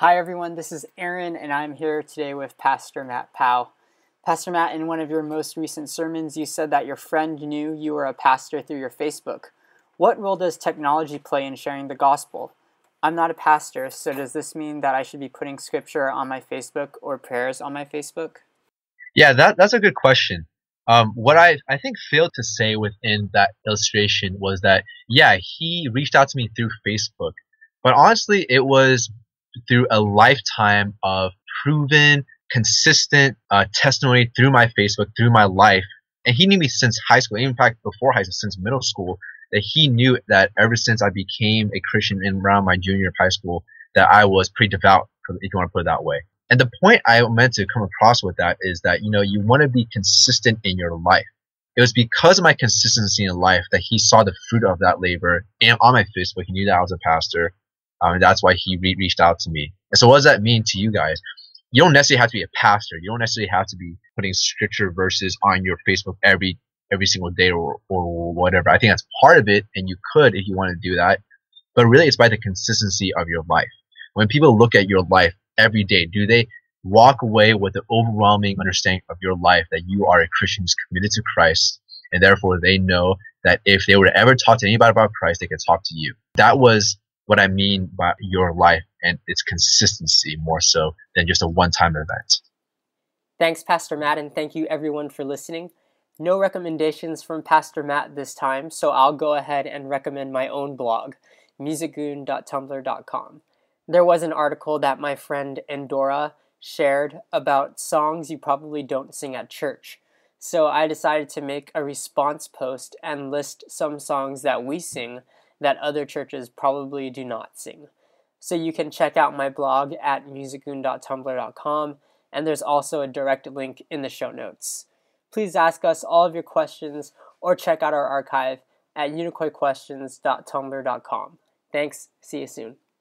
Hi everyone, this is Aaron and I'm here today with Pastor Matt Powell. Pastor Matt, in one of your most recent sermons, you said that your friend knew you were a pastor through your Facebook. What role does technology play in sharing the gospel? I'm not a pastor, so does this mean that I should be putting scripture on my Facebook or prayers on my Facebook? Yeah, that's a good question. What I think failed to say within that illustration was that, yeah, he reached out to me through Facebook, but honestly, it was through a lifetime of proven, consistent testimony through my Facebook, through my life. And he knew me since high school, in fact, before high school, since middle school, that he knew that ever since I became a Christian in around my junior year of high school, that I was pretty devout, if you want to put it that way. And the point I meant to come across with that is that, you want to be consistent in your life. It was because of my consistency in life that he saw the fruit of that labor. And on my Facebook, he knew that I was a pastor. And that's why he reached out to me. And so what does that mean to you guys? You don't necessarily have to be a pastor. You don't necessarily have to be putting scripture verses on your Facebook every single day or whatever. I think that's part of it, and you could if you want to do that. But really, it's by the consistency of your life. When people look at your life every day, do they walk away with the overwhelming understanding of your life that you are a Christian who's committed to Christ, and therefore they know that if they were to ever talk to anybody about Christ, they could talk to you? That was what I mean by your life and its consistency, more so than just a one-time event. Thanks, Pastor Matt, and thank you everyone for listening. No recommendations from Pastor Matt this time, so I'll go ahead and recommend my own blog, musicgoon.tumblr.com. There was an article that my friend Endora shared about songs you probably don't sing at church. So I decided to make a response post and list some songs that we sing that other churches probably do not sing. So you can check out my blog at musicgoon.tumblr.com, and there's also a direct link in the show notes. Please ask us all of your questions or check out our archive at unicoyquestions.tumblr.com. Thanks, see you soon.